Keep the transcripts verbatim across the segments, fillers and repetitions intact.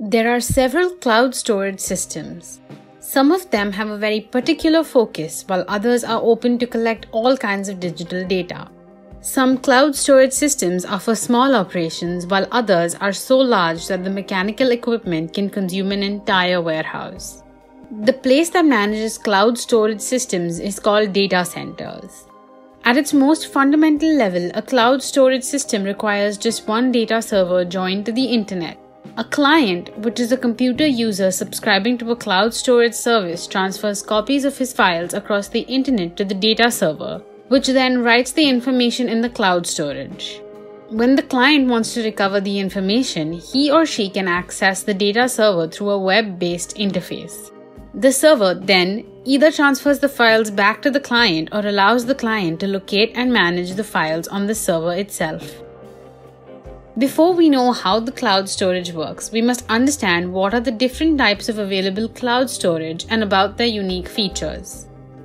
There are several cloud storage systems. Some of them have a very particular focus, while others are open to collect all kinds of digital data. Some cloud storage systems are for small operations, while others are so large that the mechanical equipment can consume an entire warehouse. The place that manages cloud storage systems is called data centers. At its most fundamental level, a cloud storage system requires just one data server joined to the internet. A client, which is a computer user subscribing to a cloud storage service, transfers copies of his files across the internet to the data server, which then writes the information in the cloud storage. When the client wants to recover the information, he or she can access the data server through a web-based interface. The server then either transfers the files back to the client or allows the client to locate and manage the files on the server itself. Before we know how the cloud storage works, we must understand what are the different types of available cloud storage and about their unique features.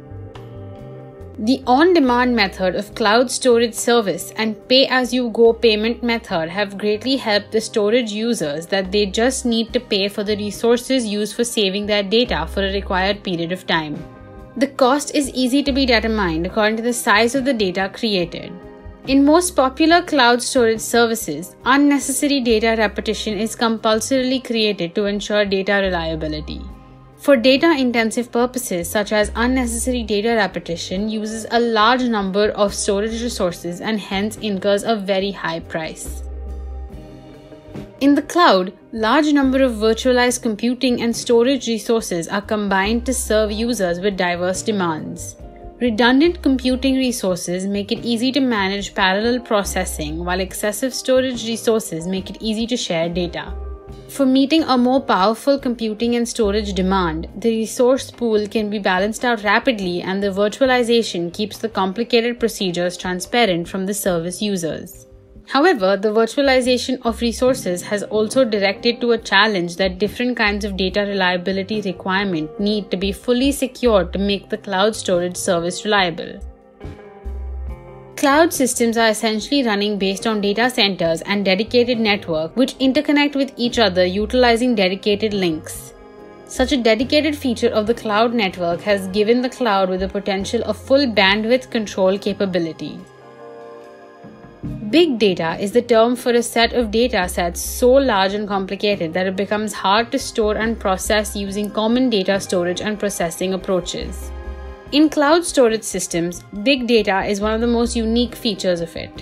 The on-demand method of cloud storage service and pay-as-you-go payment method have greatly helped the storage users that they just need to pay for the resources used for saving their data for a required period of time. The cost is easy to be determined according to the size of the data created. In most popular cloud storage services, unnecessary data repetition is compulsorily created to ensure data reliability. For data-intensive purposes such as unnecessary data repetition uses a large number of storage resources and hence incurs a very high price. In the cloud, large number of virtualized computing and storage resources are combined to serve users with diverse demands. Redundant computing resources make it easy to manage parallel processing, while excessive storage resources make it easy to share data. For meeting a more powerful computing and storage demand, the resource pool can be balanced out rapidly and the virtualization keeps the complicated procedures transparent from the service users. However, the virtualization of resources has also directed to a challenge that different kinds of data reliability requirement need to be fully secured to make the cloud storage service reliable. Cloud systems are essentially running based on data centers and dedicated network which interconnect with each other utilizing dedicated links. Such a dedicated feature of the cloud network has given the cloud with the potential of full bandwidth control capability. Big data is the term for a set of data sets so large and complicated that it becomes hard to store and process using common data storage and processing approaches. In cloud storage systems, big data is one of the most unique features of it.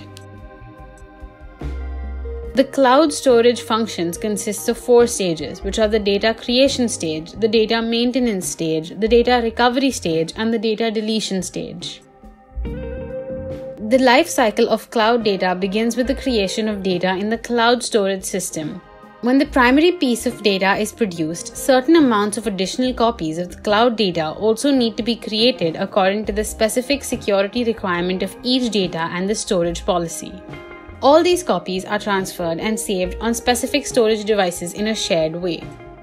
The cloud storage functions consists of four stages, which are the data creation stage, the data maintenance stage, the data recovery stage, and the data deletion stage. The life cycle of cloud data begins with the creation of data in the cloud storage system. When the primary piece of data is produced, certain amounts of additional copies of the cloud data also need to be created according to the specific security requirement of each data and the storage policy. All these copies are transferred and saved on specific storage devices in a shared way.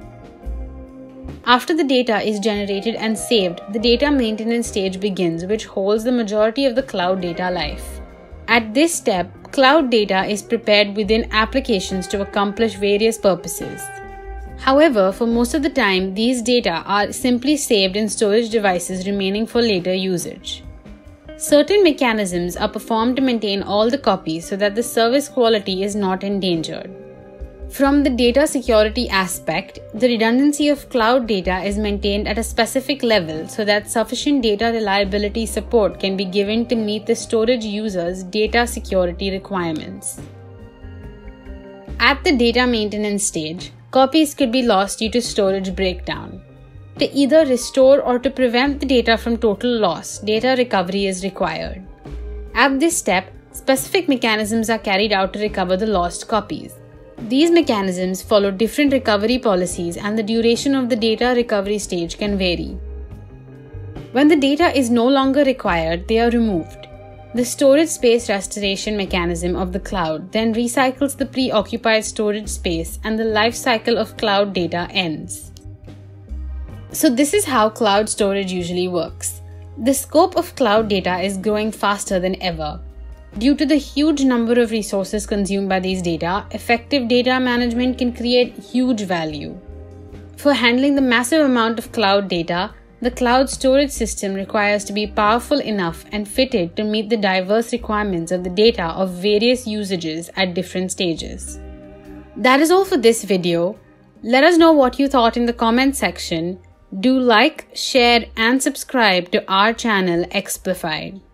After the data is generated and saved, the data maintenance stage begins, which holds the majority of the cloud data life. At this step, cloud data is prepared within applications to accomplish various purposes. However, for most of the time, these data are simply saved in storage devices remaining for later usage. Certain mechanisms are performed to maintain all the copies so that the service quality is not endangered. From the data security aspect, the redundancy of cloud data is maintained at a specific level so that sufficient data reliability support can be given to meet the storage user's data security requirements. At the data maintenance stage, copies could be lost due to storage breakdown. To either restore or to prevent the data from total loss, data recovery is required. At this step, specific mechanisms are carried out to recover the lost copies. These mechanisms follow different recovery policies and the duration of the data recovery stage can vary. When the data is no longer required, they are removed. The storage space restoration mechanism of the cloud then recycles the preoccupied storage space and the life cycle of cloud data ends. So this is how cloud storage usually works. The scope of cloud data is growing faster than ever. Due to the huge number of resources consumed by these data, effective data management can create huge value. For handling the massive amount of cloud data, the cloud storage system requires to be powerful enough and fitted to meet the diverse requirements of the data of various usages at different stages. That is all for this video. Let us know what you thought in the comment section. Do like, share, and subscribe to our channel Explified.